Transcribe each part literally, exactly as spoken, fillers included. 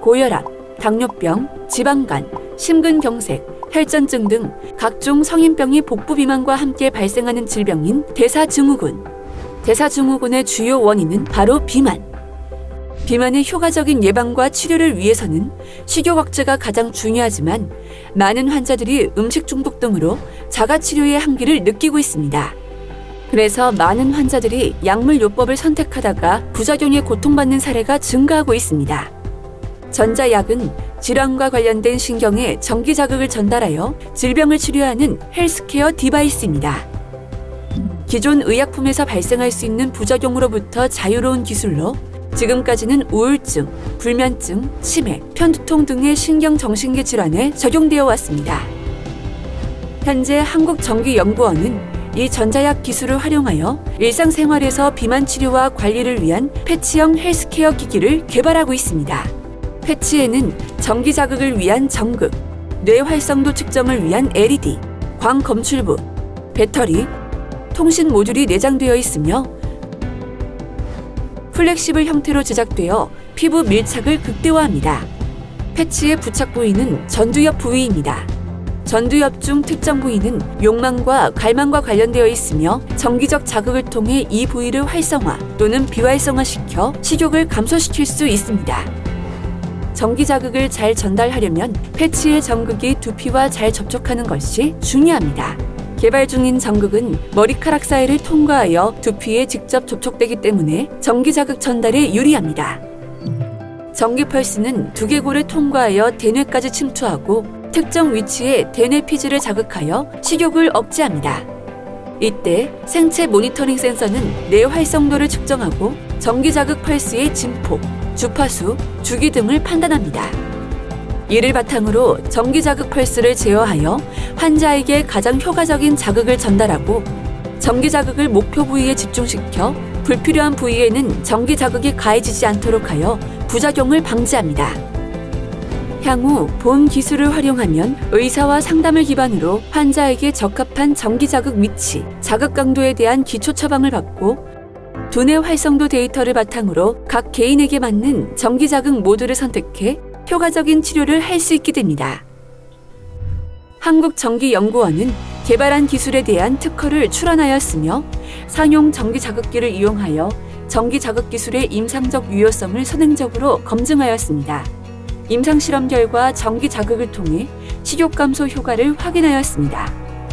고혈압, 당뇨병, 지방간, 심근경색, 혈전증 등 각종 성인병이 복부 비만과 함께 발생하는 질병인 대사증후군. 대사증후군의 주요 원인은 바로 비만. 비만의 효과적인 예방과 치료를 위해서는 식욕 억제가 가장 중요하지만 많은 환자들이 음식 중독 등으로 자가치료의 한계를 느끼고 있습니다. 그래서 많은 환자들이 약물요법을 선택하다가 부작용에 고통받는 사례가 증가하고 있습니다. 전자약은 질환과 관련된 신경에 전기 자극을 전달하여 질병을 치료하는 헬스케어 디바이스입니다. 기존 의약품에서 발생할 수 있는 부작용으로부터 자유로운 기술로 지금까지는 우울증, 불면증, 치매, 편두통 등의 신경정신계 질환에 적용되어 왔습니다. 현재 한국전기연구원은 이 전자약 기술을 활용하여 일상생활에서 비만 치료와 관리를 위한 패치형 헬스케어 기기를 개발하고 있습니다. 패치에는 전기 자극을 위한 전극, 뇌 활성도 측정을 위한 엘이디, 광검출부, 배터리, 통신 모듈이 내장되어 있으며 플렉시블 형태로 제작되어 피부 밀착을 극대화합니다. 패치의 부착 부위는 전두엽 부위입니다. 전두엽 중 특정 부위는 욕망과 갈망과 관련되어 있으며 정기적 자극을 통해 이 부위를 활성화 또는 비활성화시켜 식욕을 감소시킬 수 있습니다. 전기 자극을 잘 전달하려면 패치의 전극이 두피와 잘 접촉하는 것이 중요합니다. 개발 중인 전극은 머리카락 사이를 통과하여 두피에 직접 접촉되기 때문에 전기 자극 전달에 유리합니다. 전기 펄스는 두개골을 통과하여 대뇌까지 침투하고 특정 위치에 대뇌 피지를 자극하여 식욕을 억제합니다. 이때 생체 모니터링 센서는 뇌 활성도를 측정하고 전기 자극 펄스의 진폭, 주파수, 주기 등을 판단합니다. 이를 바탕으로 전기 자극 펄스를 제어하여 환자에게 가장 효과적인 자극을 전달하고 전기 자극을 목표 부위에 집중시켜 불필요한 부위에는 전기 자극이 가해지지 않도록 하여 부작용을 방지합니다. 향후 본 기술을 활용하면 의사와 상담을 기반으로 환자에게 적합한 전기 자극 위치, 자극 강도에 대한 기초 처방을 받고 두뇌 활성도 데이터를 바탕으로 각 개인에게 맞는 전기 자극 모드를 선택해 효과적인 치료를 할 수 있게 됩니다. 한국전기연구원은 개발한 기술에 대한 특허를 출원하였으며 상용 전기 자극기를 이용하여 전기 자극 기술의 임상적 유효성을 선행적으로 검증하였습니다. 임상실험 결과 전기 자극을 통해 식욕 감소 효과를 확인하였습니다.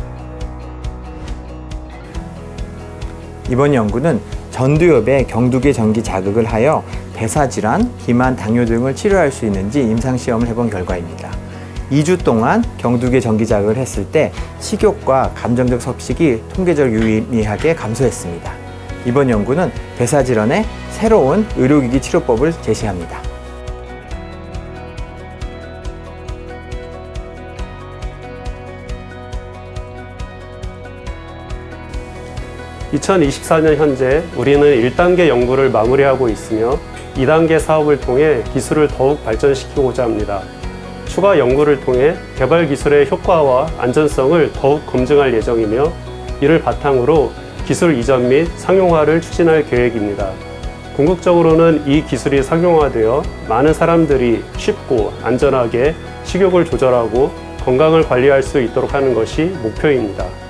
이번 연구는 전두엽에 경두계 전기 자극을 하여 대사질환, 비만, 당뇨 등을 치료할 수 있는지 임상시험을 해본 결과입니다. 이 주 동안 경두계 전기 자극을 했을 때 식욕과 감정적 섭식이 통계적 유의미하게 감소했습니다. 이번 연구는 대사질환의 새로운 의료기기 치료법을 제시합니다. 이천이십사 년 현재 우리는 일 단계 연구를 마무리하고 있으며 이 단계 사업을 통해 기술을 더욱 발전시키고자 합니다. 추가 연구를 통해 개발 기술의 효과와 안전성을 더욱 검증할 예정이며 이를 바탕으로 기술 이전 및 상용화를 추진할 계획입니다. 궁극적으로는 이 기술이 상용화되어 많은 사람들이 쉽고 안전하게 식욕을 조절하고 건강을 관리할 수 있도록 하는 것이 목표입니다.